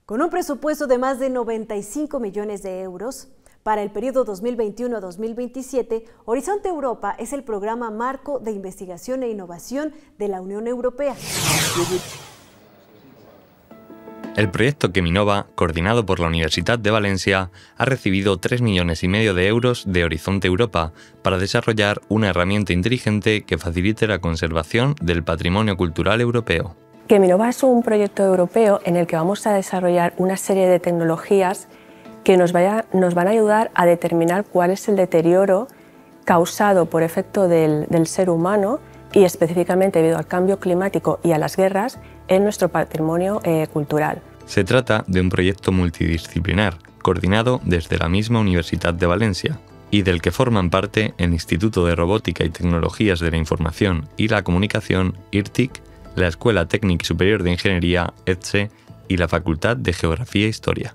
Con un presupuesto de más de 95 millones de euros, para el periodo 2021-2027, Horizonte Europa es el programa marco de investigación e innovación de la Unión Europea. El proyecto Cheminova, coordinado por la Universitat de Valencia, ha recibido 3,5 millones de euros de Horizonte Europa para desarrollar una herramienta inteligente que facilite la conservación del patrimonio cultural europeo. Cheminova es un proyecto europeo en el que vamos a desarrollar una serie de tecnologías que nos van a ayudar a determinar cuál es el deterioro causado por efecto del ser humano y específicamente debido al cambio climático y a las guerras en nuestro patrimonio cultural. Se trata de un proyecto multidisciplinar, coordinado desde la misma Universitat de Valencia, y del que forman parte el Instituto de Robótica y Tecnologías de la Información y la Comunicación, IRTIC, la Escuela Técnica Superior de Ingeniería, ETSE, y la Facultad de Geografía e Historia.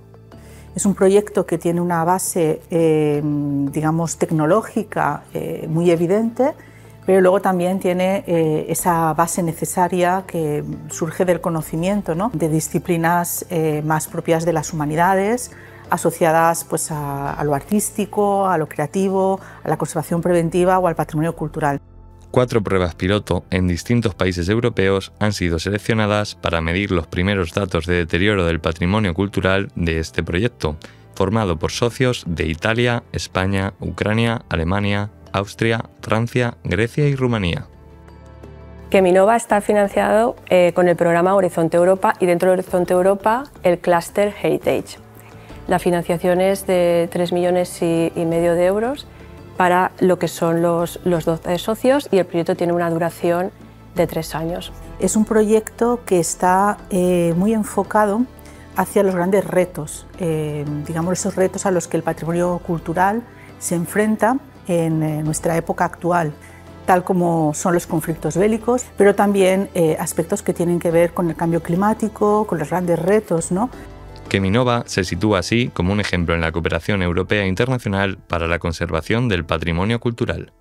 Es un proyecto que tiene una base, digamos, tecnológica muy evidente, pero luego también tiene esa base necesaria que surge del conocimiento, ¿no?, de disciplinas más propias de las humanidades, asociadas pues, a lo artístico, a lo creativo, a la conservación preventiva o al patrimonio cultural. 4 pruebas piloto en distintos países europeos han sido seleccionadas para medir los primeros datos de deterioro del patrimonio cultural de este proyecto, formado por socios de Italia, España, Ucrania, Alemania, Austria, Francia, Grecia y Rumanía. Cheminova está financiado con el programa Horizonte Europa y dentro de Horizonte Europa el Cluster Heritage. La financiación es de 3,5 millones de euros para lo que son los 12 socios y el proyecto tiene una duración de 3 años. Es un proyecto que está muy enfocado hacia los grandes retos, digamos esos retos a los que el patrimonio cultural se enfrenta en nuestra época actual, tal como son los conflictos bélicos, pero también aspectos que tienen que ver con el cambio climático, con los grandes retos, ¿no? Cheminova se sitúa así como un ejemplo en la cooperación europea e internacional para la conservación del patrimonio cultural.